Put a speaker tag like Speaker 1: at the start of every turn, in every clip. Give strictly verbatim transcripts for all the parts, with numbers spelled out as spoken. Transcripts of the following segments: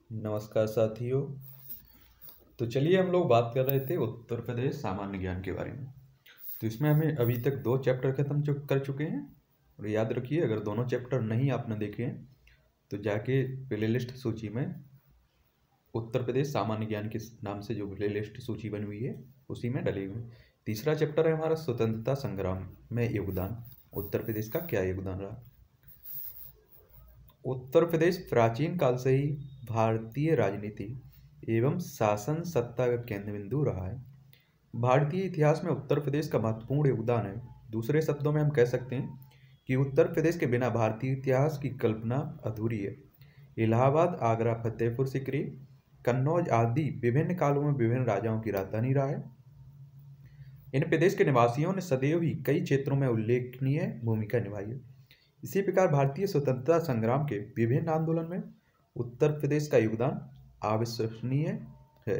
Speaker 1: नमस्कार साथियों। तो चलिए हम लोग बात कर रहे थे उत्तर प्रदेश सामान्य ज्ञान के बारे में। तो इसमें हमें अभी तक दो चैप्टर खत्म चु- कर चुके हैं। और याद रखिए, अगर दोनों चैप्टर नहीं आपने देखे हैं तो जाके प्लेलिस्ट सूची में उत्तर प्रदेश सामान्य ज्ञान के नाम से जो प्लेलिस्ट सूची बनी हुई है उसी में डले हुए हैं। तीसरा चैप्टर है हमारा स्वतंत्रता संग्राम में योगदान। उत्तर प्रदेश का क्या योगदान रहा। उत्तर प्रदेश प्राचीन काल से ही भारतीय राजनीति एवं शासन सत्ता का केंद्र बिंदु रहा है। भारतीय इतिहास में उत्तर प्रदेश का महत्वपूर्ण योगदान है। दूसरे शब्दों में हम कह सकते हैं कि उत्तर प्रदेश के बिना भारतीय इतिहास की कल्पना अधूरी है। इलाहाबाद, आगरा, फतेहपुर सीकरी, कन्नौज आदि विभिन्न कालों में विभिन्न राजाओं की राजधानी रहा है। इन प्रदेश के निवासियों ने सदैव ही कई क्षेत्रों में उल्लेखनीय भूमिका निभाई है। इसी प्रकार भारतीय स्वतंत्रता संग्राम के विभिन्न आंदोलन में उत्तर प्रदेश का योगदान अविश्वसनीय है।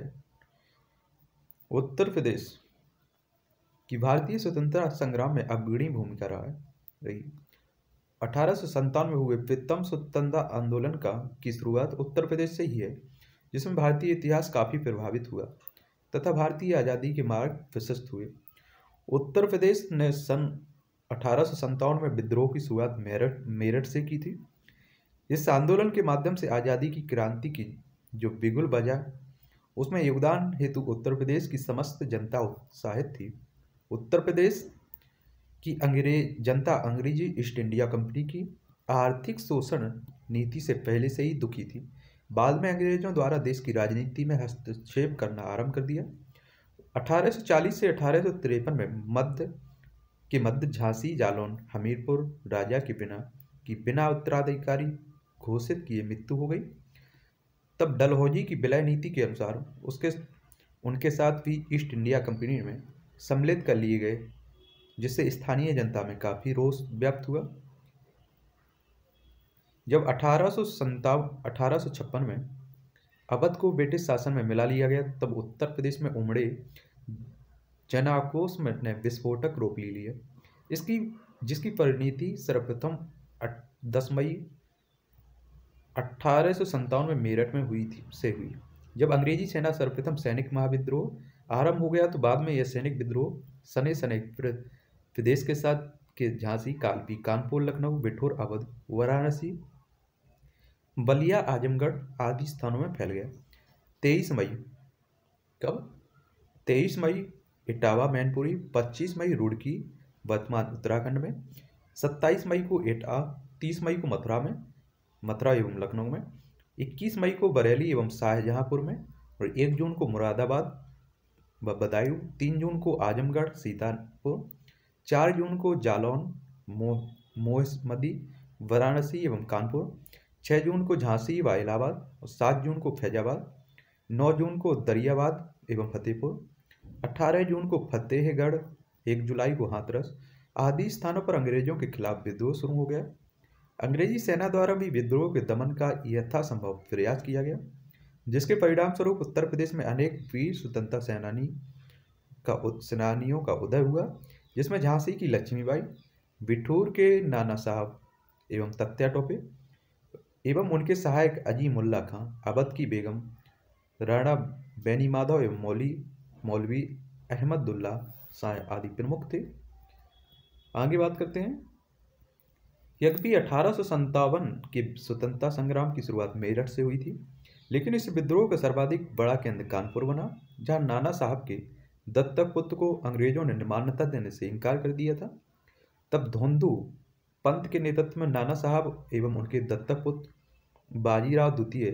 Speaker 1: उत्तर प्रदेश की भारतीय स्वतंत्रता संग्राम में अग्रणी भूमिका रहा है रही। अठारह सौ संतावन में हुए प्रथम स्वतंत्रता आंदोलन का की शुरुआत उत्तर प्रदेश से ही है, जिसमें भारतीय इतिहास काफी प्रभावित हुआ तथा भारतीय आज़ादी के मार्ग प्रशस्त हुए। उत्तर प्रदेश ने सन अठारह सौ संतावन में विद्रोह की शुरुआत मेरठ मेरठ से की थी। इस आंदोलन के माध्यम से आज़ादी की क्रांति की जो बिगुल बजा, उसमें योगदान हेतु उत्तर प्रदेश की समस्त जनता उत्साहित थी। उत्तर प्रदेश की अंग्रेज जनता अंग्रेजी ईस्ट इंडिया कंपनी की आर्थिक शोषण नीति से पहले से ही दुखी थी। बाद में अंग्रेजों द्वारा देश की राजनीति में हस्तक्षेप करना आरंभ कर दिया। अठारह सौ चालीस से अठारह सौ तिरपन में मध्य के मध्य झांसी, जालौन, हमीरपुर राजा के बिना की बिना उत्तराधिकारी घोषित किए मृत्यु हो गई। तब डलहौजी की विलय नीति के अनुसार उसके उनके साथ भी ईस्ट इंडिया कंपनी में सम्मिलित कर लिए गए, जिससे स्थानीय जनता में काफी रोष व्याप्त हुआ। जब अठारह सौ संतावन अठारह सौ छप्पन में अवध को ब्रिटिश शासन में मिला लिया गया, तब उत्तर प्रदेश में उमड़े जन आक्रोश में ने विस्फोटक रूप ले लिया। इसकी जिसकी परिणति सर्वप्रथम दस मई अठारह सौ संतावन में मेरठ में हुई थी से हुई। जब अंग्रेजी सेना सर्वप्रथम सैनिक महाविद्रोह आरंभ हो गया, तो बाद में यह सैनिक विद्रोह सने सने प्रदेश के साथ के झांसी, कालपी, कानपुर, लखनऊ, बिठूर, अवध, वाराणसी, बलिया, आजमगढ़ आदि स्थानों में फैल गया। तेईस मई कब तेईस मई इटावा, मैनपुरी, पच्चीस मई रुड़की वर्तमान उत्तराखंड में, सत्ताईस मई को एटा, तीस मई को मथुरा में मथुरा एवं लखनऊ में, इक्कीस मई को बरेली एवं शाहजहांपुर में, और एक जून को मुरादाबाद व बदायूं, तीन जून को आजमगढ़, सीतापुर, चार जून को जालौन, मोह मोहम्मदी, वाराणसी एवं कानपुर, छः जून को झांसी व इलाहाबाद, और सात जून को फैजाबाद, नौ जून को दरियाबाद एवं फतेहपुर, अठारह जून को फतेहगढ़, एक जुलाई को हाथरस आदि स्थानों पर अंग्रेजों के खिलाफ विद्रोह शुरू हो गया। अंग्रेजी सेना द्वारा भी विद्रोह के दमन का यथासंभव प्रयास किया गया, जिसके परिणाम स्वरूप उत्तर प्रदेश में अनेक वीर स्वतंत्रता सेनानी का सेनानियों का उदय हुआ, जिसमें झांसी की लक्ष्मीबाई, बिठूर के नाना साहब एवं तत्या टोपे एवं उनके सहायक अजीमुल्ला खां, अवध की बेगम राणा बेनी माधव एवं मौली मौलवी अहमदुल्ला शाह आदि प्रमुख थे। आगे बात करते हैं। यद्यपि अठारह सौ संतावन के स्वतंत्रता संग्राम की शुरुआत मेरठ से हुई थी, लेकिन इस विद्रोह का सर्वाधिक बड़ा केंद्र कानपुर बना, जहां नाना साहब के दत्तक पुत्र को अंग्रेजों ने मान्यता देने से इनकार कर दिया था। तब धोंदू पंत के नेतृत्व में नाना साहब एवं उनके दत्तक पुत्र बाजीराव द्वितीय,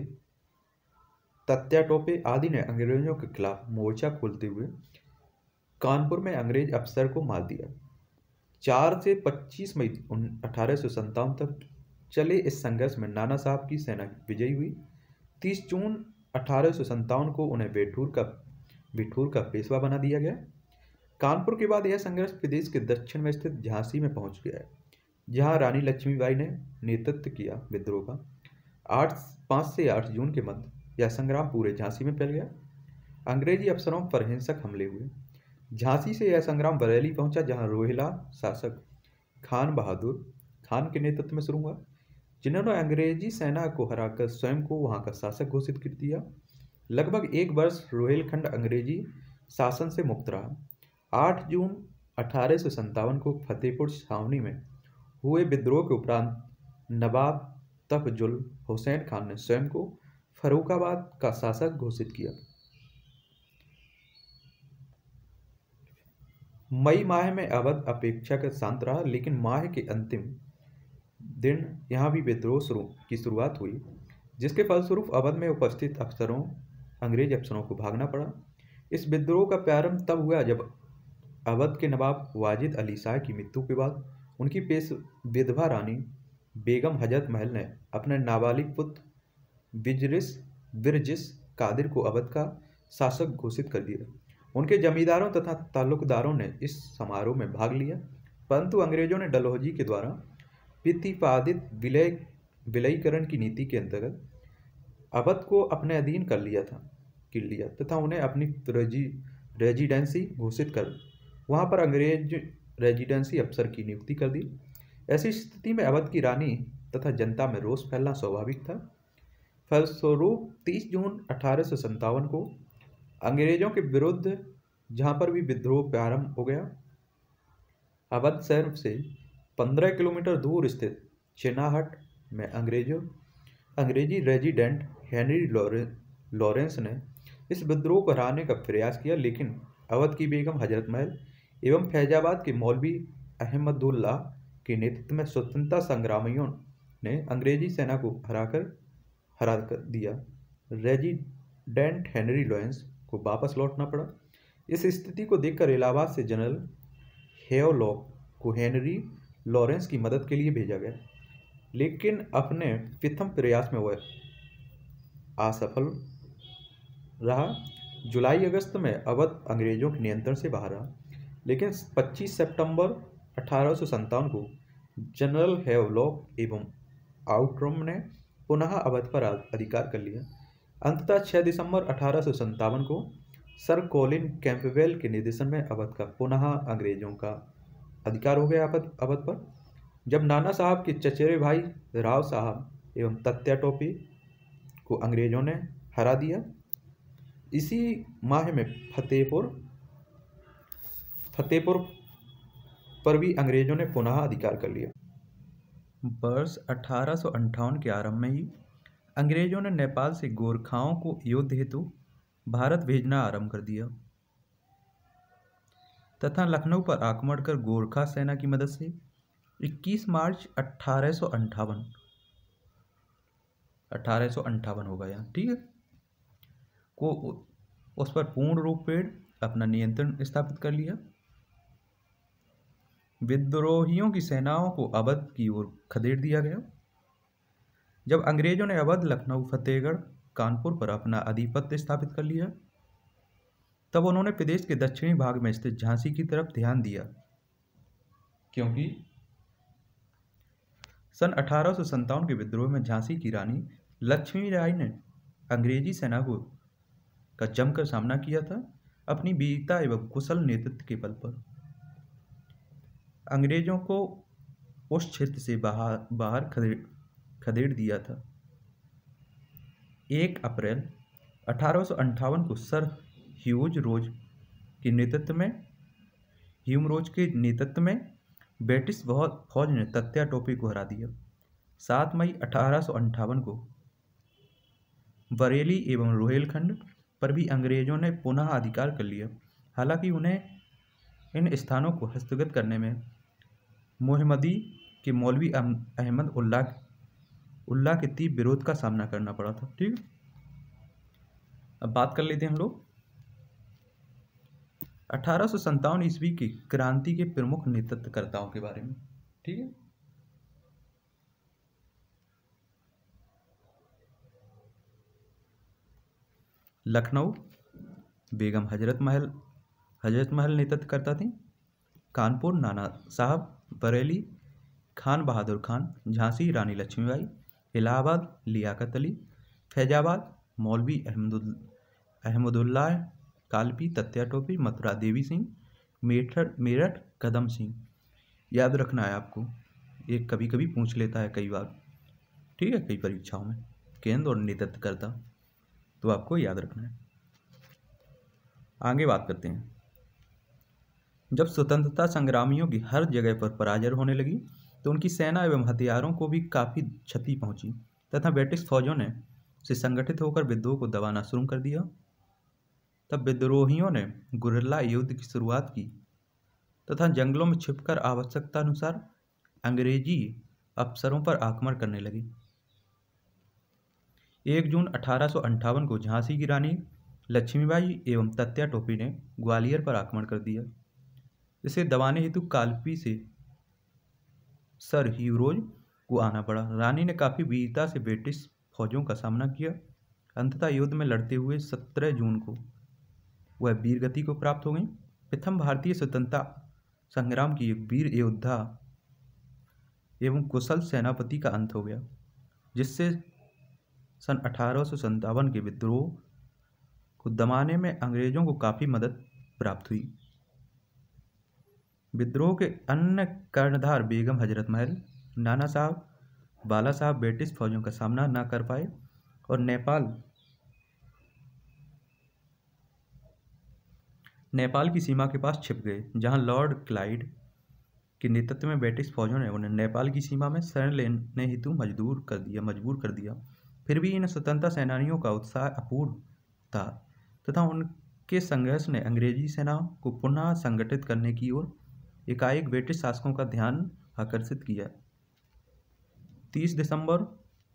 Speaker 1: तत्या टोपे आदि ने अंग्रेजों के खिलाफ मोर्चा खोलते हुए कानपुर में अंग्रेज अफसर को मार दिया। चार से पच्चीस मई अठारह सौ संतावन तक चले इस संघर्ष में नाना साहब की सेना विजयी हुई। तीस जून अठारह सौ संतावन को उन्हें बेठूर का बिठूर का पेशवा बना दिया गया। कानपुर के बाद यह संघर्ष प्रदेश के दक्षिण में स्थित झांसी में पहुंच गया है, जहां रानी लक्ष्मीबाई ने नेतृत्व किया विद्रोह का। आठ पाँच से आठ जून के मध्य यह संग्राम पूरे झांसी में फैल गया। अंग्रेजी अफसरों पर हिंसक हमले हुए। झांसी से यह संग्राम बरेली पहुंचा, जहां रोहिला शासक खान बहादुर खान के नेतृत्व में शुरू हुआ। जिन्होंने अंग्रेजी सेना को हराकर स्वयं को वहां का शासक घोषित कर दिया। लगभग एक वर्ष रोहिलखंड अंग्रेजी शासन से मुक्त रहा। आठ जून अठारह सौ सत्तावन को फतेहपुर छावनी में हुए विद्रोह के उपरांत नवाब तफजुल हुसैन खान ने स्वयं को फर्रुखाबाद का शासक घोषित किया। मई माह में अवध अपेक्षाकृत शांत रहा, लेकिन माह के अंतिम दिन यहाँ भी विद्रोह शुरू की शुरुआत हुई, जिसके फलस्वरूप अवध में उपस्थित अफसरों अंग्रेज अफसरों को भागना पड़ा। इस विद्रोह का प्रारंभ तब हुआ जब अवध के नवाब वाजिद अली शाह की मृत्यु के बाद उनकी पेश विधवा रानी बेगम हजरत महल ने अपने नाबालिग पुत्र बिजरिस बिरजिस कादिर को अवध का शासक घोषित कर दिया। उनके जमींदारों तथा ताल्लुकदारों ने इस समारोह में भाग लिया, परंतु अंग्रेजों ने डलहौजी के द्वारा प्रतिपादित विलय विलयीकरण की नीति के अंतर्गत अवध को अपने अधीन कर लिया था कर लिया तथा उन्हें अपनी रेजी रेजिडेंसी घोषित कर वहां पर अंग्रेज रेजिडेंसी अफसर की नियुक्ति कर दी। ऐसी स्थिति में अवध की रानी तथा जनता में रोष फैलना स्वाभाविक था। फलस्वरूप तीस जून अठारह सौ सत्तावन को अंग्रेजों के विरुद्ध जहां पर भी विद्रोह प्रारंभ हो गया। अवध शहर से पंद्रह किलोमीटर दूर स्थित चिनाहट में अंग्रेजों अंग्रेजी रेजिडेंट हेनरी लॉरेंस ने इस विद्रोह को हराने का प्रयास किया, लेकिन अवध की बेगम हजरत महल एवं फैजाबाद के मौलवी अहमदुल्लाह के नेतृत्व में स्वतंत्रता संग्रामियों ने अंग्रेजी सेना को हराकर हरा कर दिया। रेजिडेंट हेनरी लॉरेंस को वापस लौटना पड़ा। इस स्थिति को देखकर इलाहाबाद से जनरल हेवलॉक को हेनरी लॉरेंस की मदद के लिए भेजा गया, लेकिन अपने प्रथम प्रयास में वह असफल रहा। जुलाई अगस्त में अवध अंग्रेजों के नियंत्रण से बाहर रहा, लेकिन पच्चीस सितंबर अठारह सौ सत्तावन को जनरल हेवलॉक एवं आउट्रम ने पुनः अवध पर अधिकार कर लिया। अंततः छह दिसंबर अठारह सौ सत्तावन को सर कॉलिन कैंपबेल के निर्देशन में अवध का पुनः अंग्रेजों का अधिकार हो गया अवध अवध पर, जब नाना साहब के चचेरे भाई राव साहब एवं तत्या टोपी को अंग्रेजों ने हरा दिया। इसी माह में फतेहपुर फतेहपुर पर भी अंग्रेजों ने पुनः अधिकार कर लिया। वर्ष अठारह सौ अंठावन के आरंभ में ही अंग्रेजों ने नेपाल से गोरखाओं को युद्ध हेतु भारत भेजना आरंभ कर दिया तथा लखनऊ पर आक्रमण कर गोरखा सेना की मदद से इक्कीस मार्च अठारह सौ अंठावन अठारह सौ अंठावन होगा यहाँ, ठीक है, को उस पर पूर्ण रूप से अपना नियंत्रण स्थापित कर लिया। विद्रोहियों की सेनाओं को अवध की ओर खदेड़ दिया गया। जब अंग्रेजों ने अवध, लखनऊ, फतेहगढ़, कानपुर पर अपना आधिपत्य स्थापित कर लिया, तब उन्होंने प्रदेश के दक्षिणी भाग में स्थित झांसी की तरफ ध्यान दिया, क्योंकि सन अठारह सौ सत्तावन के विद्रोह में झांसी की रानी लक्ष्मी बाई ने अंग्रेजी सेना को का जमकर सामना किया था। अपनी वीरता एवं कुशल नेतृत्व के बल पर अंग्रेजों को उस क्षेत्र से बाहर बाहर खदेड़ खदेड़ दिया था। एक अप्रैल अठारह सौ अंठावन को सर ह्यूज रोज के नेतृत्व में ह्यूम रोज के नेतृत्व में ब्रिटिश फौज ने तत्या टोपी को हरा दिया। सात मई अठारह सौ अंठावन को बरेली एवं रोहिलखंड पर भी अंग्रेजों ने पुनः अधिकार कर लिया। हालांकि उन्हें इन स्थानों को हस्तगत करने में मोहम्मदी के मौलवी अहमद उल्लाह उल्लाह के तीव्र विरोध का सामना करना पड़ा था। ठीक, अब बात कर लेते हैं हम लोग अठारह सौ सत्तावन ईस्वी की क्रांति के प्रमुख नेतृत्वकर्ताओं के बारे में। ठीक है, लखनऊ बेगम हजरत महल हजरत महल नेतृत्व करता थी। कानपुर नाना साहब, बरेली खान बहादुर खान, झांसी रानी लक्ष्मीबाई, इलाहाबाद लियाकत अली, फैजाबाद मौलवी अहमदुल अहमदुल्लाह कालपी तत्या टोपी, मथुरा देवी सिंह, मेरठ मेरठ कदम सिंह। याद रखना है आपको, ये कभी कभी पूछ लेता है कई बार। ठीक है, कई परीक्षाओं में केंद्र और नेतृत्वकर्ता, तो आपको याद रखना है। आगे बात करते हैं। जब स्वतंत्रता संग्रामियों की हर जगह पर पराजय होने लगी तो उनकी सेना एवं हथियारों को भी काफ़ी क्षति पहुंची तथा ब्रिटिश फौजों ने से संगठित होकर विद्रोह को दबाना शुरू कर दिया। तब विद्रोहियों ने गुरिल्ला युद्ध की शुरुआत की तथा जंगलों में छिपकर आवश्यकता अनुसार अंग्रेजी अफसरों पर आक्रमण करने लगे। एक जून अठारह सौ अंठावन को झांसी की रानी लक्ष्मीबाई एवं तत्या टोपी ने ग्वालियर पर आक्रमण कर दिया। इसे दबाने हेतु कालपी से सर ह्यूरोज को आना पड़ा। रानी ने काफ़ी वीरता से ब्रिटिश फौजों का सामना किया। अंततः युद्ध में लड़ते हुए सत्रह जून को वह वीरगति को प्राप्त हो गई। प्रथम भारतीय स्वतंत्रता संग्राम की एक वीर योद्धा एवं कुशल सेनापति का अंत हो गया, जिससे सन अठारह सौ सत्तावन के विद्रोह को दमाने में अंग्रेजों को काफ़ी मदद प्राप्त हुई। विद्रोह के अन्य कर्णधार बेगम हजरत महल, नाना साहब, बाला साहब ब्रिटिश फौजों का सामना न कर पाए और नेपाल नेपाल की सीमा के पास छिप गए, जहां लॉर्ड क्लाइड के नेतृत्व में ब्रिटिश फौजों ने उन्हें नेपाल की सीमा में शरण लेने हेतु मजबूर कर दिया मजबूर कर दिया फिर भी इन स्वतंत्रता सेनानियों का उत्साह अपूर्व था तथा उनके संघर्ष ने अंग्रेजी सेना को पुनः संगठित करने की ओर एकाएक ब्रिटिश शासकों का ध्यान आकर्षित किया। तीस दिसंबर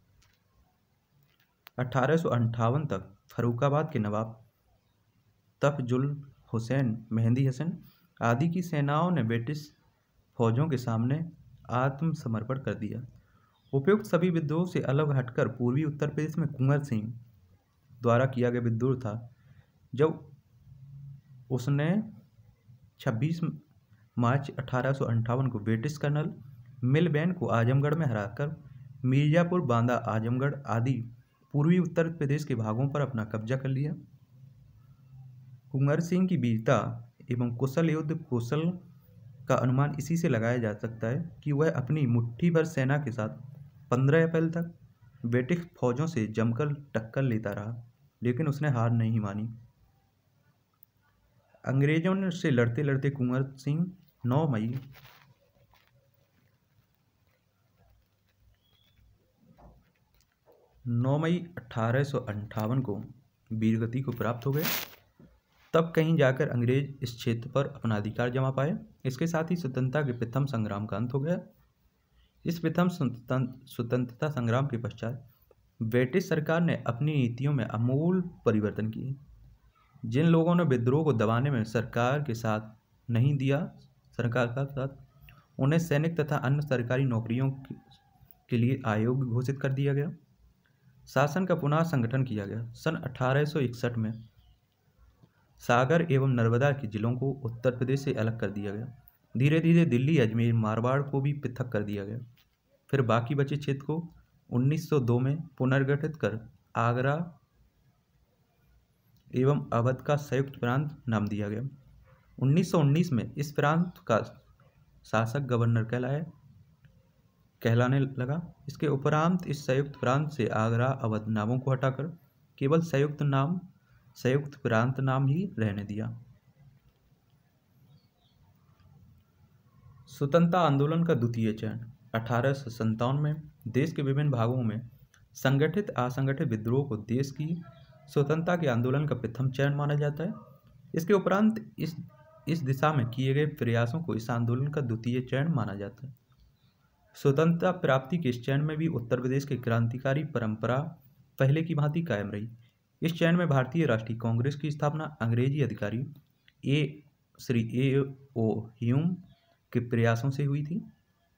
Speaker 1: अठारह सौ अंठावन तक फर्रुखाबाद के नवाब तफजुल हुसैन, मेहंदी हसन आदि की सेनाओं ने ब्रिटिश फौजों के सामने आत्मसमर्पण कर दिया। उपयुक्त सभी विद्रोह से अलग हटकर पूर्वी उत्तर प्रदेश में कुंवर सिंह द्वारा किया गया विद्रोह था, जब उसने छब्बीस मार्च अठारह सौ अंठावन को ब्रिटिश कर्नल मिलबेन को आजमगढ़ में हराकर मिर्जापुर, बांदा, आजमगढ़ आदि पूर्वी उत्तर प्रदेश के भागों पर अपना कब्जा कर लिया। कुंवर सिंह की वीरता एवं कुशल युद्ध कौशल का अनुमान इसी से लगाया जा सकता है कि वह अपनी मुट्ठी भर सेना के साथ पंद्रह अप्रैल तक ब्रिटिश फौजों से जमकर टक्कर लेता रहा, लेकिन उसने हार नहीं मानी। अंग्रेजों से लड़ते लड़ते कुंवर सिंह नौ मई नौ मई अठारह सौ अंठावन को वीरगति को प्राप्त हो गए। तब कहीं जाकर अंग्रेज इस क्षेत्र पर अपना अधिकार जमा पाए। इसके साथ ही स्वतंत्रता के प्रथम संग्राम का अंत हो गया। इस प्रथम स्वतंत्रता संग्राम के पश्चात ब्रिटिश सरकार ने अपनी नीतियों में आमूल परिवर्तन किए। जिन लोगों ने विद्रोह को दबाने में सरकार के साथ नहीं दिया सरकार का साथ उन्हें सैनिक तथा अन्य सरकारी नौकरियों के लिए अयोग्य घोषित कर दिया गया। शासन का पुनः संगठन किया गया। सन अठारह सौ इकसठ में सागर एवं नर्मदा के जिलों को उत्तर प्रदेश से अलग कर दिया गया। धीरे धीरे दिल्ली, अजमेर, मारवाड़ को भी पृथक कर दिया गया। फिर बाकी बचे क्षेत्र को उन्नीस सौ दो में पुनर्गठित कर आगरा एवं अवध का संयुक्त प्रांत नाम दिया गया। उन्नीस सौ उन्नीस में इस प्रांत का शासक गवर्नर कहलाया कहलाने लगा। इसके उपरांत इस संयुक्त प्रांत से आगरा, अवध नामों को हटाकर केवल संयुक्त नाम संयुक्त प्रांत नाम ही रहने दिया। स्वतंत्रता आंदोलन का द्वितीय चरण अठारह सौ सत्तावन में देश के विभिन्न भागों में संगठित असंगठित विद्रोह को देश की स्वतंत्रता के आंदोलन का प्रथम चरण माना जाता है। इसके उपरांत इस इस दिशा में किए गए प्रयासों को इस आंदोलन का द्वितीय चरण माना जाता है। स्वतंत्रता प्राप्ति के इस चरण में भी उत्तर प्रदेश की क्रांतिकारी परंपरा पहले की भांति कायम रही। इस चरण में भारतीय राष्ट्रीय कांग्रेस की स्थापना अंग्रेजी अधिकारी ए श्री ए ओ ह्यूम के प्रयासों से हुई थी।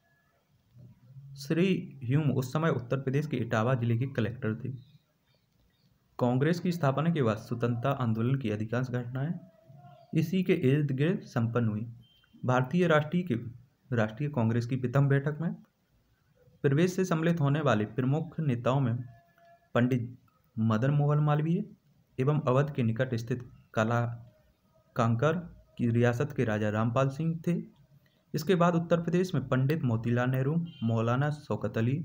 Speaker 1: श्री ह्यूम उस समय उत्तर प्रदेश के इटावा जिले के कलेक्टर थे। कांग्रेस की स्थापना के बाद स्वतंत्रता आंदोलन की अधिकांश घटनाएं इसी के इर्द गिर्द संपन्न हुई। भारतीय राष्ट्रीय के राष्ट्रीय कांग्रेस की प्रथम बैठक में प्रवेश से सम्मिलित होने वाले प्रमुख नेताओं में पंडित मदन मोहन मालवीय एवं अवध के निकट स्थित काला कांकर की रियासत के राजा रामपाल सिंह थे। इसके बाद उत्तर प्रदेश में पंडित मोतीलाल नेहरू, मौलाना शौकत अली,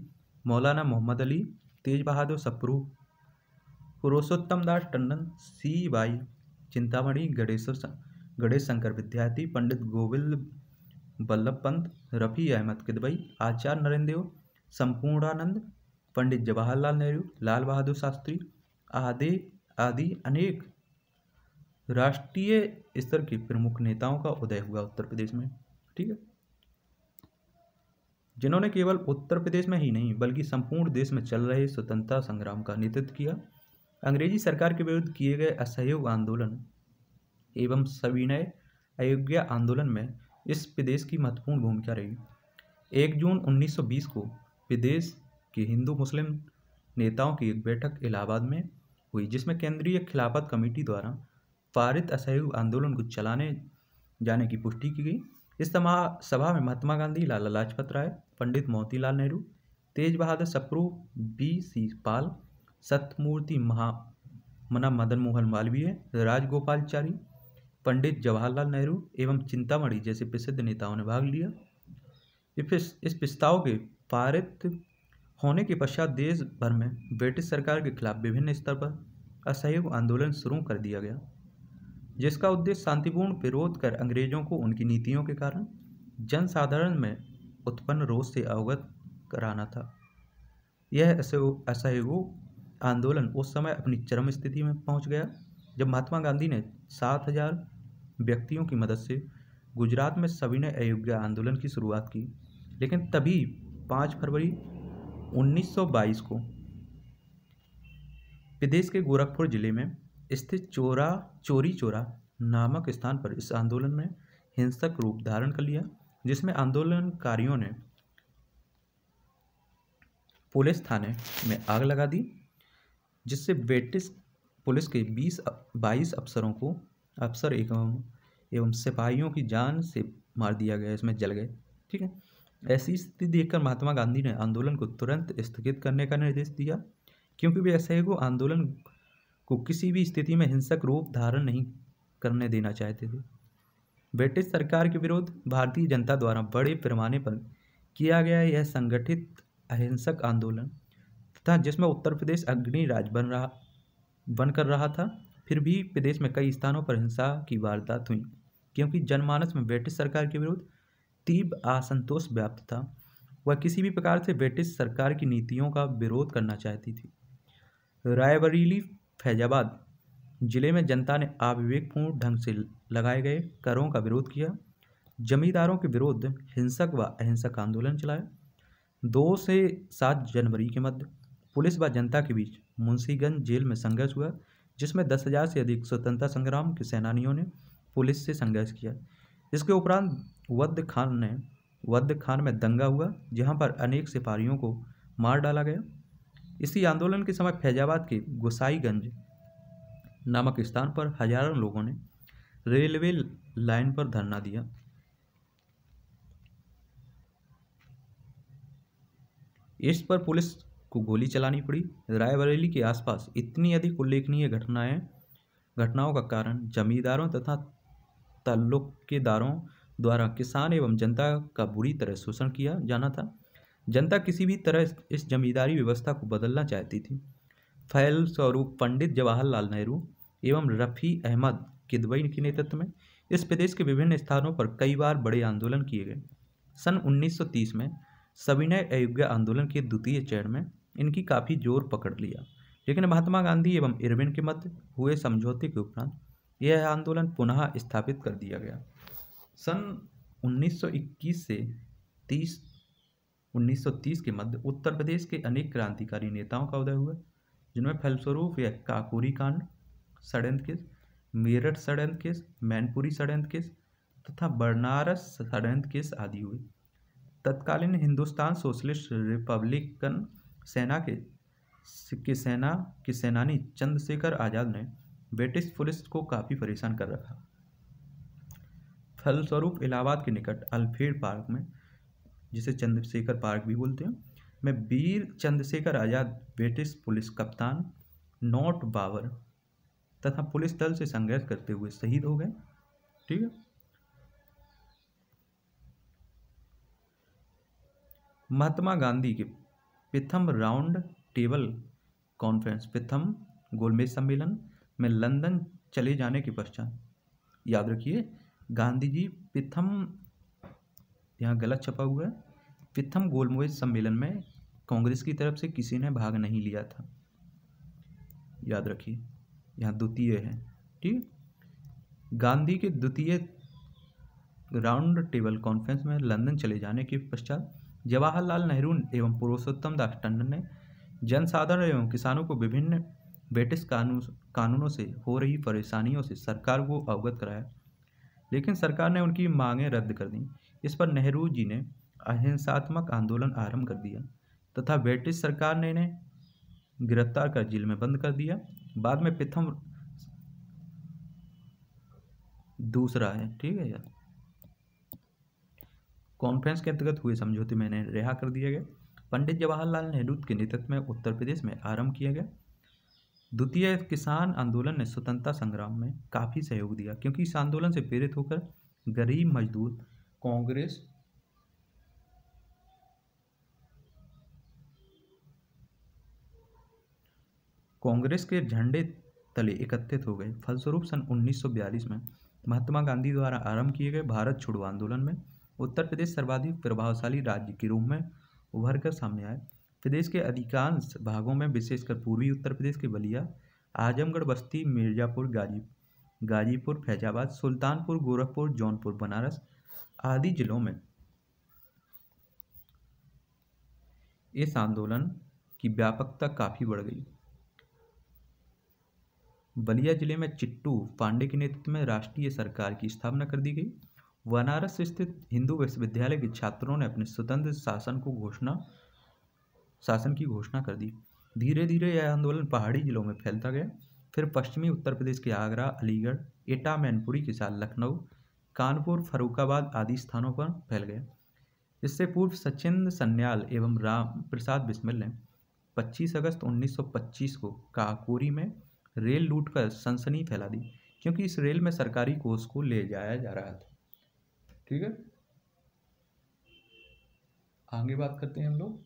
Speaker 1: मौलाना मोहम्मद अली, तेज बहादुर सप्रू, पुरुषोत्तम दास टंडन, सी बाई चिंतामणि, गणेश्वर गणेश शंकर विद्यार्थी, पंडित गोविंद बल्लभ पंत, रफ़ी अहमद किदवई, आचार्य नरेंद्र देव, संपूर्णानंद, पंडित जवाहरलाल नेहरू, लाल बहादुर शास्त्री आदि आदि अनेक राष्ट्रीय स्तर के प्रमुख नेताओं का उदय हुआ उत्तर प्रदेश में। ठीक है, जिन्होंने केवल उत्तर प्रदेश में ही नहीं बल्कि संपूर्ण देश में चल रहे स्वतंत्रता संग्राम का नेतृत्व किया। अंग्रेजी सरकार के विरुद्ध किए गए असहयोग आंदोलन एवं सविनय अयोग्य आंदोलन में इस प्रदेश की महत्वपूर्ण भूमिका रही। एक जून उन्नीस सौ बीस को प्रदेश के हिंदू मुस्लिम नेताओं की एक बैठक इलाहाबाद में हुई, जिसमें केंद्रीय खिलाफत कमेटी द्वारा पारित असहयोग आंदोलन को चलाने जाने की पुष्टि की गई। इस सभा में Mahatma Gandhi, Lala Lajpat Rai, Pandit Motilal Nehru, Tej Bahadur Sapru, B C Pal, Satyamurti Mahamana Madan Mohan Malviya, Rajagopalachari, Pandit Jawaharlal Nehru एवं चिंतामणि जैसे प्रसिद्ध नेताओं ने भाग लिया। इस प्रस्ताव के पारित होने के पश्चात देश भर में ब्रिटिश सरकार के खिलाफ विभिन्न स्तर पर असहयोग आंदोलन शुरू कर दिया गया, जिसका उद्देश्य शांतिपूर्ण विरोध कर अंग्रेजों को उनकी नीतियों के कारण जनसाधारण में उत्पन्न रोष से अवगत कराना था। यह असहयोग आंदोलन उस समय अपनी चरम स्थिति में पहुंच गया जब महात्मा गांधी ने सात हजार व्यक्तियों की मदद से गुजरात में सविनय अयोग्य आंदोलन की शुरुआत की। लेकिन तभी पाँच फरवरी उन्नीस सौ बाईस को प्रदेश के गोरखपुर जिले में स्थित चोरा चोरी चोरा नामक स्थान पर इस आंदोलन में हिंसक रूप धारण कर लिया, जिसमें आंदोलनकारियों ने पुलिस थाने में आग लगा दी, जिससे ब्रिटिश पुलिस के बीस बाईस अफसरों को अफसर एवं एवं सिपाहियों की जान से मार दिया गया, इसमें जल गए। ठीक है, ऐसी स्थिति देखकर महात्मा गांधी ने आंदोलन को तुरंत स्थगित करने का निर्देश दिया, क्योंकि वे असहयोग आंदोलन को किसी भी स्थिति में हिंसक रूप धारण नहीं करने देना चाहते थे। ब्रिटिश सरकार के विरुद्ध भारतीय जनता द्वारा बड़े पैमाने पर किया गया यह संगठित अहिंसक आंदोलन तथा जिसमें उत्तर प्रदेश अग्रणी राज्य बन रहा बनकर रहा था, फिर भी प्रदेश में कई स्थानों पर हिंसा की वारदात हुई, क्योंकि जनमानस में ब्रिटिश सरकार के विरुद्ध तीव्र असंतोष व्याप्त था। वह किसी भी प्रकार से ब्रिटिश सरकार की नीतियों का विरोध करना चाहती थी। रायबरेली, फैजाबाद जिले में जनता ने अविवेकपूर्ण ढंग से लगाए गए करों का विरोध किया, जमींदारों के विरुद्ध हिंसक व अहिंसक आंदोलन चलाया। दो से सात जनवरी के मध्य पुलिस व जनता के बीच मुंशीगंज जेल में संघर्ष हुआ, जिसमें दस हजार से अधिक स्वतंत्रता संग्राम के सेनानियों ने पुलिस से संघर्ष किया। इसके उपरांत वद्द खान ने वद्द खान में दंगा हुआ, जहां पर अनेक सिपाहियों को मार डाला गया। इसी आंदोलन के समय फैजाबाद के गोसाईगंज नामक स्थान पर हजारों लोगों ने रेलवे लाइन पर धरना दिया। इस पर पुलिस को गोली चलानी पड़ी। रायबरेली के आसपास इतनी अधिक उल्लेखनीय घटनाएं घटनाओं का कारण जमींदारों तथा ताल्लुकेदारों द्वारा किसान एवं जनता का बुरी तरह शोषण किया जाना था। जनता किसी भी तरह इस जमींदारी व्यवस्था को बदलना चाहती थी। फलस्वरूप पंडित जवाहरलाल नेहरू एवं रफ़ी अहमद किदवई के नेतृत्व में इस प्रदेश के विभिन्न स्थानों पर कई बार बड़े आंदोलन किए गए। सन उन्नीस सौ तीस में सविनय अयोग्य आंदोलन के द्वितीय चरण में इनकी काफ़ी जोर पकड़ लिया, लेकिन महात्मा गांधी एवं इरविन के मध्य हुए समझौते के उपरांत यह आंदोलन पुनः स्थापित कर दिया गया। सन उन्नीस सौ इक्कीस से तीस उन्नीस सौ तीस के मध्य उत्तर प्रदेश के अनेक क्रांतिकारी नेताओं का उदय हुआ, जिनमें फलस्वरूप यह काकोरी कांड, षड्यंत्र केस, मेरठ षड्यंत्र केस, मैनपुरी षड्यंत्र केस तथा बनारस षड्यंत्र केस आदि हुए। तत्कालीन हिंदुस्तान सोशलिस्ट रिपब्लिकन सेना के के सेना के सेनानी चंद्रशेखर आज़ाद ने ब्रिटिश पुलिस को काफ़ी परेशान कर रखा। फलस्वरूप इलाहाबाद के निकट अल्फ्रेड पार्क में, जिसे चंद्रशेखर पार्क भी बोलते हैं, में वीर चंद्रशेखर आज़ाद ब्रिटिश पुलिस कप्तान नॉट बाबर तथा पुलिस दल से संघर्ष करते हुए शहीद हो गए। ठीक है, महात्मा गांधी के प्रथम राउंड टेबल कॉन्फ्रेंस, प्रथम गोलमेज सम्मेलन में लंदन चले जाने के पश्चात, याद रखिए गांधी जी प्रथम, यहाँ गलत छपा हुआ है, प्रथम गोलमेज सम्मेलन में कांग्रेस की तरफ से किसी ने भाग नहीं लिया था, याद रखिए यहाँ द्वितीय है। ठीक, गांधी के द्वितीय राउंड टेबल कॉन्फ्रेंस में लंदन चले जाने के पश्चात जवाहरलाल नेहरू एवं पुरुषोत्तम दास टंडन ने जनसाधारण एवं किसानों को विभिन्न ब्रिटिश कानून कानूनों से हो रही परेशानियों से सरकार को अवगत कराया, लेकिन सरकार ने उनकी मांगें रद्द कर दी। इस पर नेहरू जी ने अहिंसात्मक आंदोलन आरंभ कर दिया तथा ब्रिटिश सरकार ने इन्हें गिरफ्तार कर जेल में बंद कर दिया। बाद में प्रथम दूसरा है, ठीक है यार, कॉन्फ्रेंस के अंतर्गत हुए समझौते में इन्हें रिहा कर दिया गया। पंडित जवाहरलाल नेहरू के नेतृत्व में उत्तर प्रदेश में आरंभ किया गया द्वितीय किसान आंदोलन ने स्वतंत्रता संग्राम में काफी सहयोग दिया, क्योंकि इस आंदोलन से प्रेरित होकर गरीब मजदूर कांग्रेस कांग्रेस के झंडे तले एकत्रित हो गए। फलस्वरूप सन उन्नीस सौ बयालीस में महात्मा गांधी द्वारा आरंभ किए गए भारत छोड़ो आंदोलन में उत्तर प्रदेश सर्वाधिक प्रभावशाली राज्य के रूप में उभर कर सामने आए। प्रदेश के अधिकांश भागों में, विशेषकर पूर्वी उत्तर प्रदेश के बलिया, आजमगढ़, बस्ती, मिर्जापुर, गाजी गाजीपुर, फैजाबाद, सुल्तानपुर, गोरखपुर, जौनपुर, बनारस आदि जिलों में इस आंदोलन की व्यापकता काफी बढ़ गई। बलिया जिले में चिट्टू पांडे के नेतृत्व में राष्ट्रीय सरकार की स्थापना कर दी गई। बनारस स्थित हिंदू विश्वविद्यालय के छात्रों ने अपने स्वतंत्र शासन को घोषणा शासन की घोषणा कर दी। धीरे धीरे यह आंदोलन पहाड़ी जिलों में फैलता गया, फिर पश्चिमी उत्तर प्रदेश के आगरा, अलीगढ़, एटा, मैनपुरी के साथ लखनऊ, कानपुर, फर्रुखाबाद आदि स्थानों पर फैल गया। इससे पूर्व सचिंद्र सन्याल एवं राम प्रसाद बिस्मिल ने पच्चीस अगस्त उन्नीस सौ पच्चीस को काकोरी में रेल लूट कर सनसनी फैला दी, क्योंकि इस रेल में सरकारी कोष को ले जाया जा रहा था। ठीक है, आगे बात करते हैं हम लोग।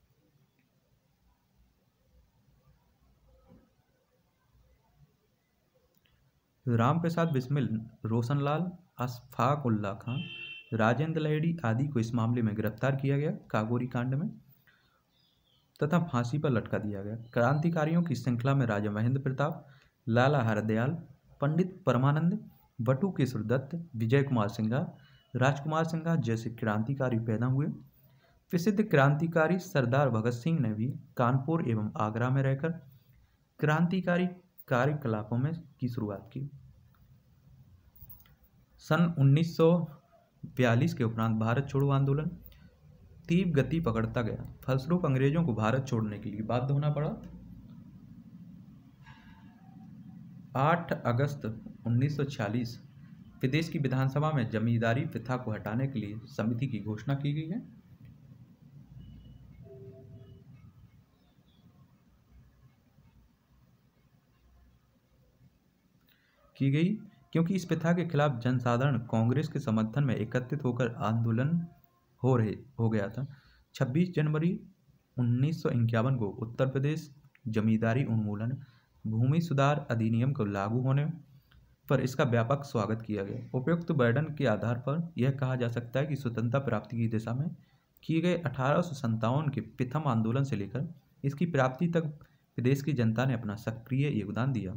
Speaker 1: राम प्रसाद बिस्मिल, रोशनलाल, अशफाक उल्ला खां, राजेंद्र लाहिड़ी आदि को इस मामले में गिरफ्तार किया गया काकोरी कांड में तथा फांसी पर लटका दिया गया। क्रांतिकारियों की श्रृंखला में राजा महेंद्र प्रताप, लाला हरदयाल, पंडित परमानंद, बटू केशर दत्त, विजय कुमार सिंघा, राजकुमार सिंघा जैसे क्रांतिकारी पैदा हुए। प्रसिद्ध क्रांतिकारी सरदार भगत सिंह ने भी कानपुर एवं आगरा में रहकर क्रांतिकारी कार्यकलापों में की शुरुआत की। सन उन्नीस सौ बयालीस के उपरांत भारत छोड़ो आंदोलन तीव्र गति पकड़ता गया। फलस्वरूप अंग्रेजों को भारत छोड़ने के लिए बाध्य होना पड़ा। आठ अगस्त उन्नीस सौ छियालीस प्रदेश की विधानसभा में जमींदारी प्रथा को हटाने के लिए समिति की घोषणा की गई है। की गई क्योंकि इस प्रथा के खिलाफ जनसाधारण कांग्रेस के समर्थन में एकत्रित होकर आंदोलन हो रहे हो गया था। छब्बीस जनवरी उन्नीस सौ इक्यावन को उत्तर प्रदेश जमींदारी उन्मूलन भूमि सुधार अधिनियम को लागू होने पर इसका व्यापक स्वागत किया गया। उपयुक्त वर्णन के आधार पर यह कहा जा सकता है कि स्वतंत्रता प्राप्ति की दिशा में किए गए अठारह सौ संतावन के प्रथम आंदोलन से लेकर इसकी प्राप्ति तक प्रदेश की जनता ने अपना सक्रिय योगदान दिया।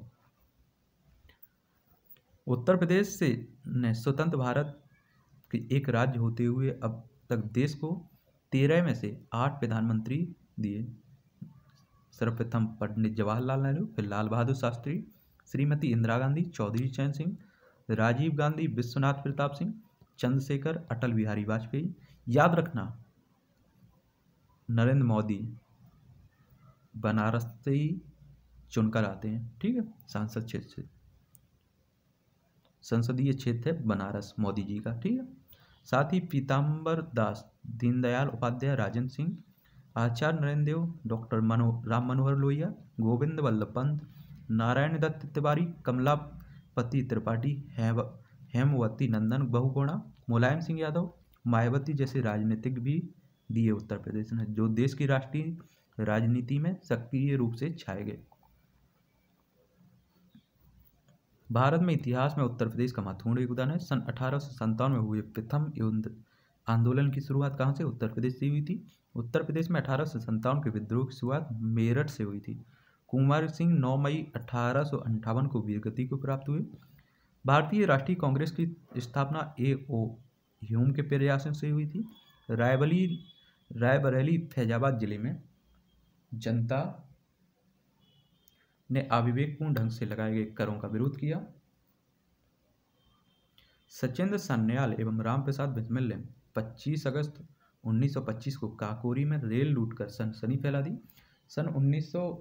Speaker 1: उत्तर प्रदेश से ने स्वतंत्र भारत के एक राज्य होते हुए अब तक देश को तेरह में से आठ प्रधानमंत्री दिए। सर्वप्रथम पंडित जवाहरलाल नेहरू, फिर लाल बहादुर शास्त्री, श्रीमती इंदिरा गांधी, चौधरी चरण सिंह, राजीव गांधी, विश्वनाथ प्रताप सिंह, चंद्रशेखर, अटल बिहारी वाजपेयी। याद रखना नरेंद्र मोदी बनारस से ही चुनकर आते हैं। ठीक है, सांसद क्षेत्र से, संसदीय क्षेत्र है बनारस मोदी जी का। ठीक है, साथ ही पीताम्बर दास, दीनदयाल उपाध्याय, राजेंद्र सिंह, आचार्य नरेंद्र देव, डॉक्टर मनो राम मनोहर लोहिया, गोविंद वल्लभ पंत, नारायण दत्त तिवारी, कमलापति त्रिपाठी, हेमवती नंदन बहुगुणा, मुलायम सिंह यादव, मायावती जैसे राजनीतिक भी दिए उत्तर प्रदेश ने, जो देश की राष्ट्रीय राजनीति में सक्रिय रूप से छाए गए। भारत में इतिहास में उत्तर प्रदेश का महत्वपूर्ण योगदान है। सन अठारह सौ संतावन में हुए प्रथम युद्ध आंदोलन की शुरुआत कहाँ से? उत्तर प्रदेश से हुई थी। उत्तर प्रदेश में अठारह सौ संतावन के विद्रोह की शुरुआत मेरठ से हुई थी। कुंवर सिंह नौ मई अठारह सौ अंठावन को वीरगति को प्राप्त हुए। भारतीय राष्ट्रीय कांग्रेस की स्थापना ए ओ ह्यूम के प्रयासों से हुई थी। रायबली रायबरेली फैजाबाद जिले में जनता ने अविवेकपूर्ण ढंग से लगाए गए करों का विरोध किया। सचिंद्र सान्याल एवं रामप्रसाद बिस्मिल ने पच्चीस अगस्त उन्नीस सौ पच्चीस को काकोरी में रेल लूटकर सनसनी फैला दी। सन उन्नीस सौ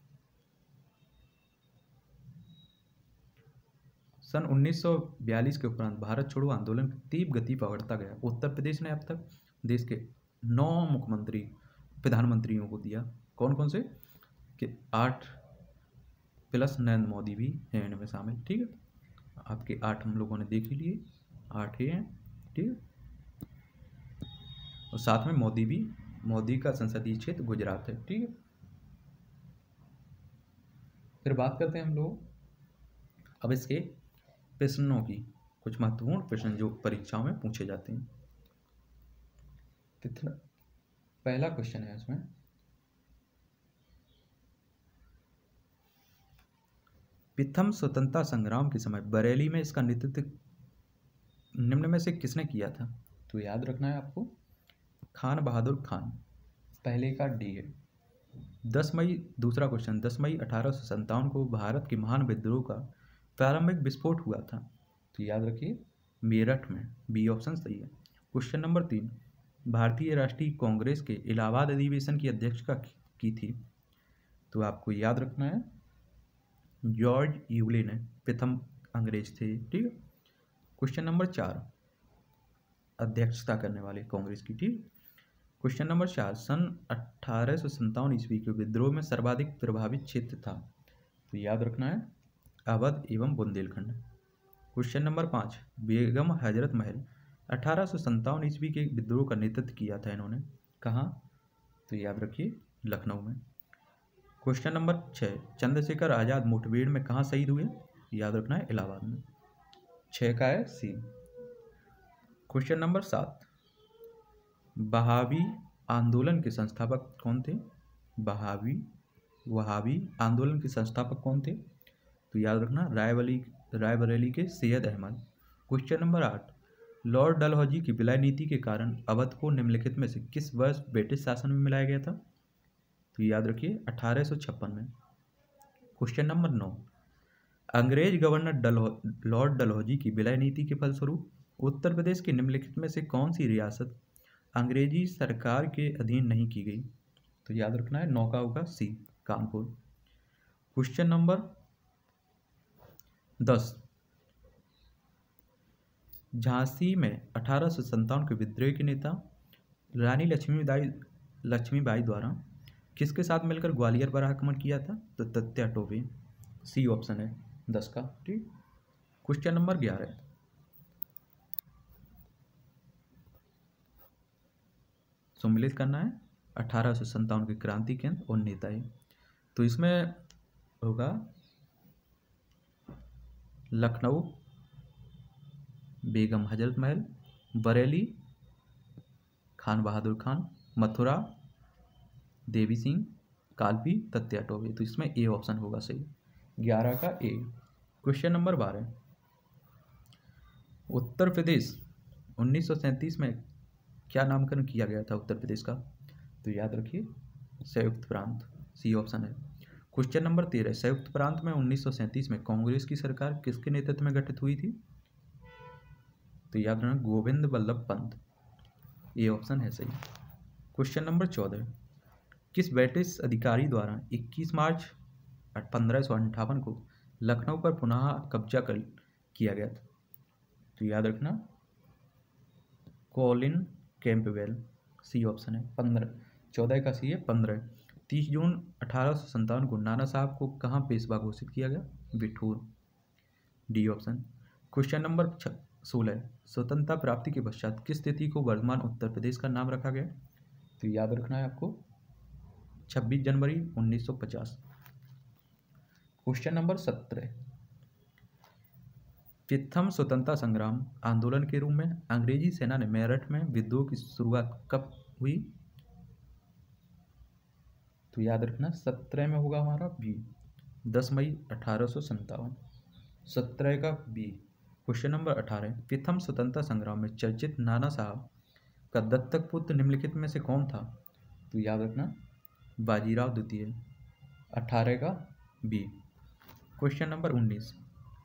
Speaker 1: सन उन्नीस सौ बयालीस के उपरांत भारत छोड़ो आंदोलन तीव्र गति पकड़ता गया। उत्तर प्रदेश ने अब तक देश के नौ मुख्यमंत्री प्रधानमंत्रियों को दिया। कौन कौन से? कि आठ प्लस नरेंद्र मोदी भी हैं इनमें शामिल। ठीक है, आपके आठ हम लोगों ने देख ही लिए, आठ ही हैं। ठीक है, और साथ में मोदी भी, मोदी का संसदीय क्षेत्र गुजरात है। ठीक है, फिर बात करते हैं हम लोग अब इसके प्रश्नों की, कुछ महत्वपूर्ण प्रश्न जो परीक्षाओं में पूछे जाते हैं। पहला क्वेश्चन है इसमें, प्रथम स्वतंत्रता संग्राम के समय बरेली में इसका नेतृत्व निम्न में से किसने किया था? तो याद रखना है आपको, खान बहादुर खान, पहले का डी है। दस मई दूसरा क्वेश्चन, दस मई अठारह सौ सत्तावन को भारत के महान विद्रोह का प्रारंभिक विस्फोट हुआ था। तो याद रखिए मेरठ में, बी ऑप्शन सही है। क्वेश्चन नंबर तीन, भारतीय राष्ट्रीय कांग्रेस के इलाहाबाद अधिवेशन की अध्यक्षता की थी। तो आपको याद रखना है जॉर्ज यूले ने प्रथम अंग्रेज थे। ठीक है, क्वेश्चन नंबर चार, अध्यक्षता करने वाले कांग्रेस की। ठीक, क्वेश्चन नंबर चार, सन अठारह सौ संतावन ईस्वी के विद्रोह में सर्वाधिक प्रभावित क्षेत्र था। तो याद रखना है अवध एवं बुंदेलखंड। क्वेश्चन नंबर पाँच, बेगम हजरत महल अठारह सौ संतावन ईस्वी के विद्रोह का नेतृत्व किया था इन्होंने, कहाँ? तो याद रखिए लखनऊ में। क्वेश्चन नंबर छः, चंद्रशेखर आज़ाद मुठभेड़ में कहाँ शहीद हुए? याद रखना है इलाहाबाद में। छः का है सी। क्वेश्चन नंबर सात, बहावी आंदोलन के संस्थापक कौन थे? बहावी वहाबी आंदोलन के संस्थापक कौन थे? तो याद रखना रायबरेली रायबरेली के सैयद अहमद। क्वेश्चन नंबर आठ, लॉर्ड डलहौजी की विलय नीति के कारण अवध को निम्नलिखित में से किस वर्ष ब्रिटिश शासन में मिलाया गया था? तो याद रखिए अठारह सौ छप्पन में। क्वेश्चन नंबर नौ, अंग्रेज गवर्नर डलहौ लॉर्ड डलहौजी की विलय नीति के फलस्वरूप उत्तर प्रदेश के निम्नलिखित में से कौन सी रियासत अंग्रेजी सरकार के अधीन नहीं की गई? तो याद रखना है नौ का होगा सी, कानपुर। क्वेश्चन नंबर दस, झांसी में अठारह सौ संतावन के विद्रोह के नेता रानी लक्ष्मीबाई लक्ष्मीबाई द्वारा किसके साथ मिलकर ग्वालियर पर आक्रमण किया था? तो तत्या टोपे, सी ऑप्शन है दस का। ठीक, क्वेश्चन नंबर ग्यारह, सम्मिलित करना है अठारह सौ संतावन के क्रांति केंद्र और नेता है। तो इसमें होगा लखनऊ, बेगम हजरत महल, बरेली खान बहादुर खान, मथुरा देवी सिंह, कालपी तत्या टोपे। तो इसमें ए ऑप्शन होगा सही, ग्यारह का ए। क्वेश्चन नंबर बारह, उत्तर प्रदेश उन्नीस सौ सैंतीस में क्या नामकरण किया गया था उत्तर प्रदेश का? तो याद रखिए संयुक्त प्रांत, सी ऑप्शन है। क्वेश्चन नंबर तेरह, संयुक्त प्रांत में उन्नीस सौ सैंतीस में कांग्रेस की सरकार किसके नेतृत्व में गठित हुई थी? तो याद रखना गोविंद बल्लभ पंत, ये ऑप्शन है सही। क्वेश्चन नंबर चौदह, किस ब्रिटिश अधिकारी द्वारा इक्कीस मार्च पंद्रह सौ अंठावन को लखनऊ पर पुनः कब्जा कर किया गया था? तो याद रखना कॉलिन कैंपबेल, सी ऑप्शन है। पंद्रह चौदह का सी है पंद्रह। तीस जून अठारह सौ संतावन को नाना साहब को कहाँ पेशवा घोषित किया गया? Bithoor, D option. Question number सोलह, स्वतंत्रता प्राप्ति के पश्चात किस तिथि को वर्तमान उत्तर प्रदेश का नाम रखा गया? तो याद रखना है आपको छब्बीस जनवरी उन्नीस सौ पचास। क्वेश्चन नंबर सत्रह, प्रथम स्वतंत्रता संग्राम आंदोलन के रूप में अंग्रेजी सेना ने मेरठ में विद्रोह की शुरुआत कब हुई? तो याद रखना सत्रह में होगा हमारा बी, दस मई अठारह सौ संतावन। सत्रह का बी। क्वेश्चन नंबर अठारह, प्रथम स्वतंत्रता संग्राम में चर्चित नाना साहब का दत्तक पुत्र निम्नलिखित में से कौन था? तो याद रखना बाजीराव द्वितीय। अठारह का बी। क्वेश्चन नंबर उन्नीस,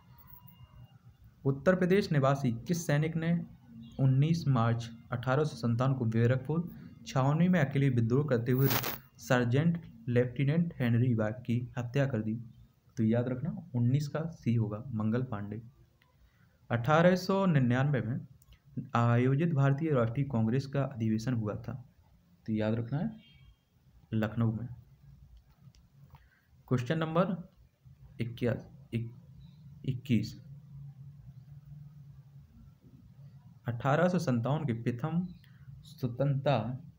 Speaker 1: उत्तर प्रदेश निवासी किस सैनिक ने उन्नीस मार्च अठारह सौ संतावन को बैरकपुर छावनी में अकेले विद्रोह करते हुए सार्जेंट लेफ्टिनेंट हेनरी वाघ की हत्या कर दी? तो याद रखना उन्नीस का सी होगा मंगल पांडे। अठारह सौ निन्यानवे में आयोजित भारतीय राष्ट्रीय कांग्रेस का अधिवेशन हुआ था? तो याद रखना है लखनऊ में। क्वेश्चन नंबर इक्कीस, अठारह सौ संतावन के प्रथम स्वतंत्रता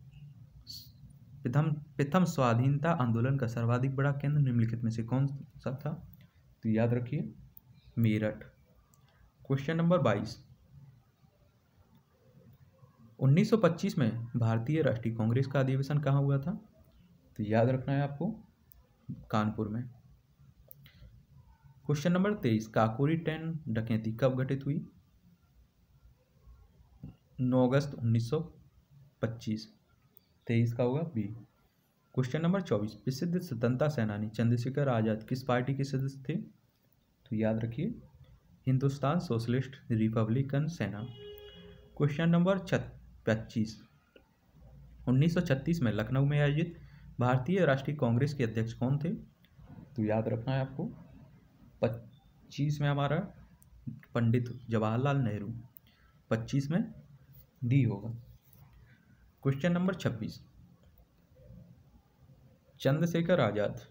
Speaker 1: प्रथम प्रथम स्वाधीनता आंदोलन का सर्वाधिक बड़ा केंद्र निम्नलिखित में से कौन सा था? तो याद रखिए मेरठ। क्वेश्चन नंबर बाईस, उन्नीस सौ पच्चीस में भारतीय राष्ट्रीय कांग्रेस का अधिवेशन कहाँ हुआ था? तो याद रखना है आपको कानपुर में। क्वेश्चन नंबर तेईस, काकोरी ट्रेन डकैती कब घटित हुई? नौ अगस्त उन्नीस सौ पच्चीस। तेईस का होगा बी। क्वेश्चन नंबर चौबीस, प्रसिद्ध स्वतंत्रता सेनानी चंद्रशेखर आजाद किस पार्टी के सदस्य थे? तो याद रखिए हिंदुस्तान सोशलिस्ट रिपब्लिकन सेना। क्वेश्चन नंबर पच्चीस, उन्नीस सौ छत्तीस में लखनऊ में आयोजित भारतीय राष्ट्रीय कांग्रेस के अध्यक्ष कौन थे? तो याद रखना है आपको पच्चीस में हमारा पंडित जवाहरलाल नेहरू। पच्चीस में डी होगा। क्वेश्चन नंबर छब्बीस, चंद्रशेखर आजाद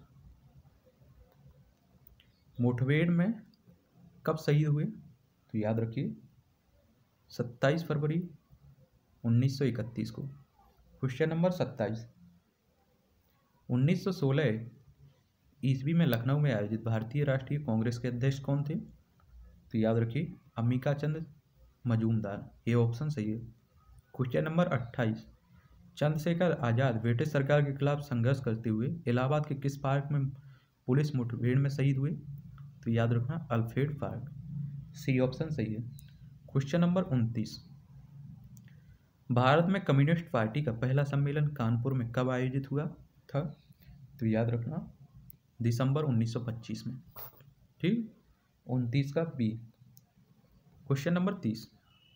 Speaker 1: मुठभेड़ में कब शहीद हुए? तो याद रखिए सत्ताईस फरवरी उन्नीस सौ इकतीस को। क्वेश्चन नंबर सत्ताईस, उन्नीस सौ सोलह ईस्वी में लखनऊ में आयोजित भारतीय राष्ट्रीय कांग्रेस के अध्यक्ष कौन थे? तो याद रखिए अंबिका चंद्र मजूमदार। ये ऑप्शन सही है। क्वेश्चन नंबर अट्ठाईस, चंद्रशेखर आजाद ब्रिटिश सरकार के खिलाफ संघर्ष करते हुए इलाहाबाद के किस पार्क में पुलिस मुठभेड़ में शहीद हुए? तो याद रखना अल्फ्रेड पार्क। सी ऑप्शन सही है। क्वेश्चन नंबर उनतीस, भारत में कम्युनिस्ट पार्टी का पहला सम्मेलन कानपुर में कब आयोजित हुआ था? तो याद रखना दिसंबर उन्नीस सौ पच्चीस में। ठीक, उनतीस का बी। क्वेश्चन नंबर तीस,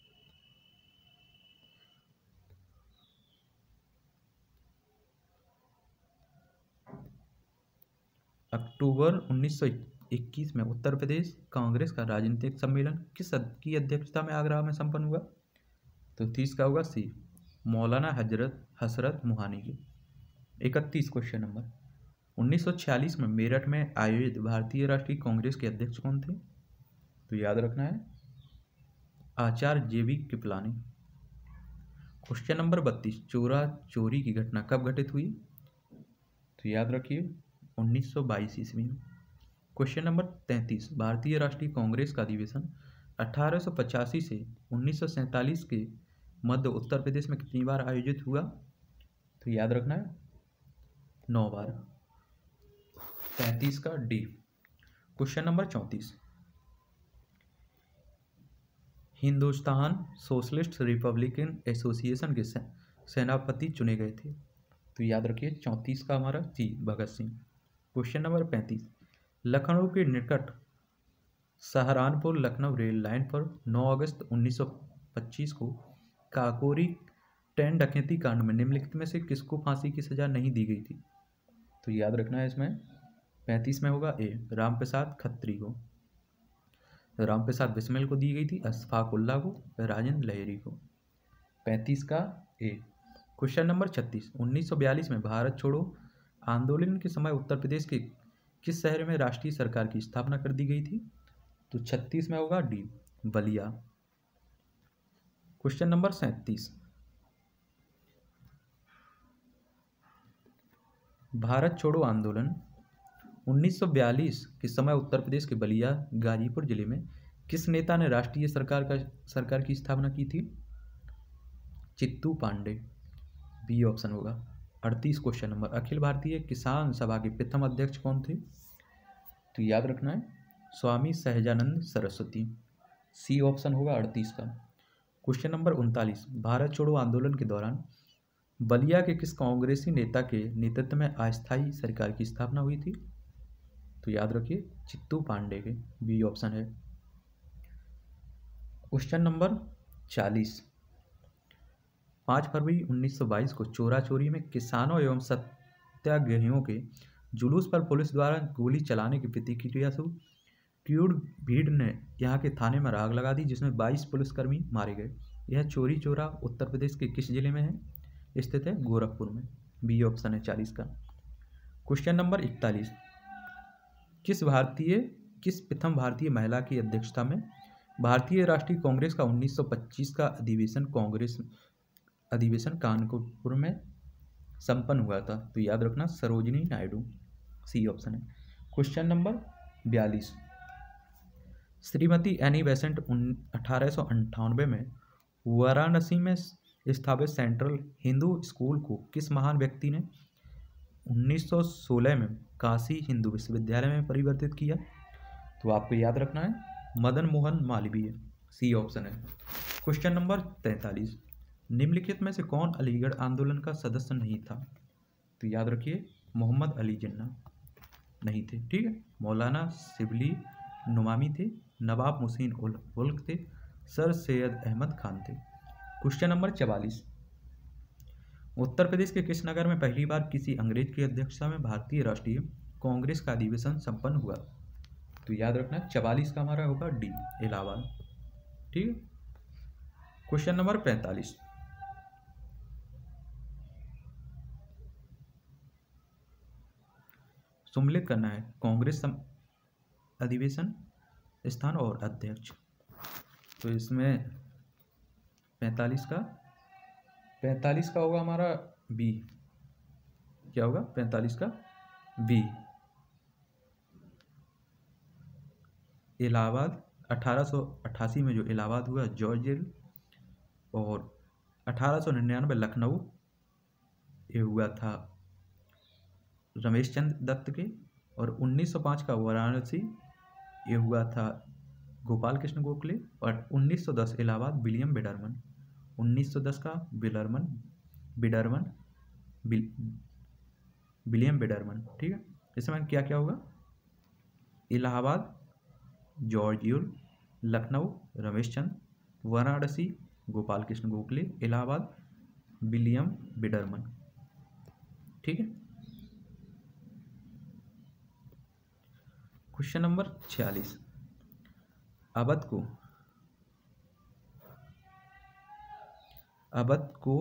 Speaker 1: अक्टूबर उन्नीस सौ इक्कीस में उत्तर प्रदेश कांग्रेस का राजनीतिक सम्मेलन किस की अध्यक्षता में आगरा में संपन्न हुआ? तो तीस का होगा सी मौलाना हजरत हसरत मुहानी की। इकतीस क्वेश्चन नंबर, उन्नीस सौ छियालीस में मेरठ में आयोजित भारतीय राष्ट्रीय कांग्रेस के अध्यक्ष कौन थे? तो याद रखना है Acharya J B Kripalani. Question number बत्तीस, चोरा चोरी की घटना कब घटित हुई? तो याद रखिए उन्नीस सौ बाईस ईस्वी में। क्वेश्चन नंबर तैंतीस, भारतीय राष्ट्रीय कांग्रेस का अधिवेशन अठारह सौ पचासी से उन्नीस सौ सैंतालीस के मध्य उत्तर प्रदेश में कितनी बार आयोजित हुआ? तो याद रखना है नौ बार। तैंतीस का डी। क्वेश्चन नंबर चौंतीस, हिंदुस्तान सोशलिस्ट रिपब्लिकन एसोसिएशन के सेनापति चुने गए थे? तो याद रखिए चौंतीस का हमारा C Bhagat Singh. Question number पैंतीस, लखनऊ के निकट सहारनपुर लखनऊ रेल लाइन पर नौ अगस्त उन्नीस सौ पच्चीस को काकोरी ट्रेन डकैती कांड में निम्नलिखित में से किसको फांसी की सजा नहीं दी गई थी? तो याद रखना है इसमें पैंतीस में होगा ए रामप्रसाद खत्री को। रामप्रसाद बिस्मिल को दी गई थी, अशफाक उल्लाह को, राजेंद्र लहेरी को। पैंतीस का ए। क्वेश्चन नंबर छत्तीस, उन्नीस सौ बयालीस में भारत छोड़ो आंदोलन के समय उत्तर प्रदेश के किस शहर में राष्ट्रीय सरकार की स्थापना कर दी गई थी? तो छत्तीस में होगा डी बलिया। क्वेश्चन नंबर सैंतीस, भारत छोड़ो आंदोलन उन्नीस सौ बयालीस के समय उत्तर प्रदेश के बलिया गाजीपुर जिले में किस नेता ने राष्ट्रीय सरकार का सरकार की स्थापना की थी? चित्तू पांडे, बी ऑप्शन होगा। अड़तीस क्वेश्चन नंबर, अखिल भारतीय किसान सभा के प्रथम अध्यक्ष कौन थे? तो याद रखना है स्वामी सहजानंद सरस्वती, सी ऑप्शन होगा अड़तीस का। क्वेश्चन नंबर उनतालीस, भारत छोड़ो आंदोलन के दौरान बलिया के किस कांग्रेसी नेता के नेतृत्व में अस्थायी सरकार की स्थापना हुई थी? तो याद रखिए चित्तू पांडे के, बी ऑप्शन है। क्वेश्चन नंबर चालीस, पाँच फरवरी उन्नीस सौ बाईस को चोरा चोरी में किसानों एवं सत्याग्रहियों के जुलूस पर पुलिस द्वारा गोली चलाने की प्रतिक्रिया से क्यूड भीड़ ने यहाँ के थाने में आग लगा दी, जिसमें बाईस पुलिसकर्मी मारे गए। यह चोरी चोरा उत्तर प्रदेश के किस जिले में है? स्थित है गोरखपुर में, बी ऑप्शन है चालीस का। क्वेश्चन नंबर इकतालीस, किस भारतीय किस प्रथम भारतीय महिला की अध्यक्षता में भारतीय राष्ट्रीय कांग्रेस का उन्नीस सौ पच्चीस का अधिवेशन कांग्रेस अधिवेशन कानपुर में संपन्न हुआ था? तो याद रखना सरोजिनी नायडू, सी ऑप्शन है। क्वेश्चन नंबर बयालीस, श्रीमती एनी बेसेंट अठारह सौ अंठानवे में वाराणसी में स्थापित सेंट्रल हिंदू स्कूल को किस महान व्यक्ति ने उन्नीस सौ सोलह में काशी हिंदू विश्वविद्यालय में परिवर्तित किया? तो आपको याद रखना है मदन मोहन मालवीय, सी ऑप्शन है। क्वेश्चन नंबर तैंतालीस, निम्नलिखित में से कौन अलीगढ़ आंदोलन का सदस्य नहीं था? तो याद रखिए मोहम्मद अली जिन्ना नहीं थे, ठीक है। मौलाना शिबली नुमामी थे, नवाब मुहसिन उल मुल्क थे, सर सैयद अहमद खान थे। क्वेश्चन नंबर चवालीस, उत्तर प्रदेश के किस नगर में पहली बार किसी अंग्रेज की अध्यक्षता में भारतीय राष्ट्रीय कांग्रेस का अधिवेशन संपन्न हुआ? तो याद रखना चवालीस का हमारा होगा डी, इलाहाबाद, ठीक है। क्वेश्चन नंबर पैंतालीस, सम्मिलित करना है कांग्रेस अधिवेशन स्थान और अध्यक्ष। तो इसमें पैंतालीस का पैंतालीस का होगा हमारा बी, क्या होगा पैंतालीस का बी, इलाहाबाद। अठारह सौ अट्ठासी में जो इलाहाबाद हुआ जॉर्ज जेल, और अठारह सौ निन्यानवे लखनऊ ये हुआ था रमेश चंद्र दत्त के, और उन्नीस सौ पाँच का वाराणसी ये हुआ था गोपाल कृष्ण गोखले, और उन्नीस सौ दस इलाहाबाद विलियम बिडरमन, उन्नीस सौ दस का बिलरमन बिडरमन बिल, विलियम बिडरमन, ठीक है। इसमें क्या क्या होगा Allahabad George Yule, Lucknow Ramesh Chand, Varanasi Gopal Krishna Gokhale, Allahabad William बिडरमन, ठीक है। क्वेश्चन नंबर छियालीस, अवध को अवध को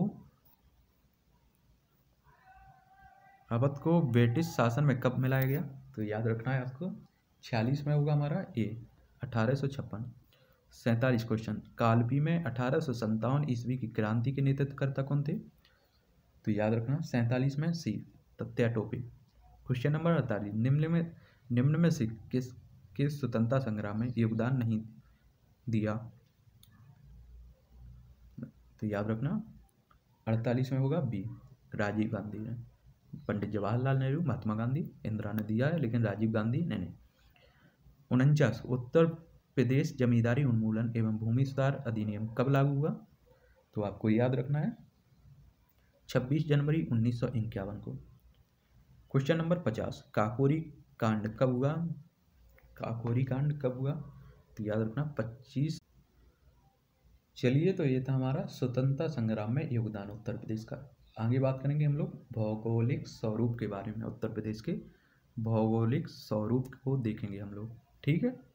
Speaker 1: अवध को ब्रिटिश शासन में कब मिलाया गया? तो याद रखना है आपको छियालीस में होगा हमारा ए, अठारह सौ छप्पन। सैंतालीस क्वेश्चन, कालपी में अठारह सौ संतावन ईस्वी की क्रांति के नेतृत्वकर्ता कौन थे? तो याद रखना सैंतालीस में C, Tatya Tope. Question number अड़तालीस, निम्न में निम्न में से किस किस स्वतंत्रता संग्राम में योगदान नहीं दिया? तो याद रखना अड़तालीस में होगा बी, राजीव गांधी ने। पंडित जवाहरलाल नेहरू, महात्मा गांधी, इंदिरा ने दिया है लेकिन राजीव गांधी ने नहीं। उनचास, उत्तर प्रदेश जमींदारी उन्मूलन एवं भूमि सुधार अधिनियम कब लागू हुआ? तो आपको याद रखना है छब्बीस जनवरी उन्नीस सौ इक्यावन को। क्वेश्चन नंबर पचास, काकोरी कांड कब हुआ? काकोरी कांड कब हुआ? तो याद रखना पच्चीस। चलिए, तो ये था हमारा स्वतंत्रता संग्राम में योगदान उत्तर प्रदेश का। आगे बात करेंगे हम लोग भौगोलिक स्वरूप के बारे में। उत्तर प्रदेश के भौगोलिक स्वरूप को देखेंगे हम लोग, ठीक है।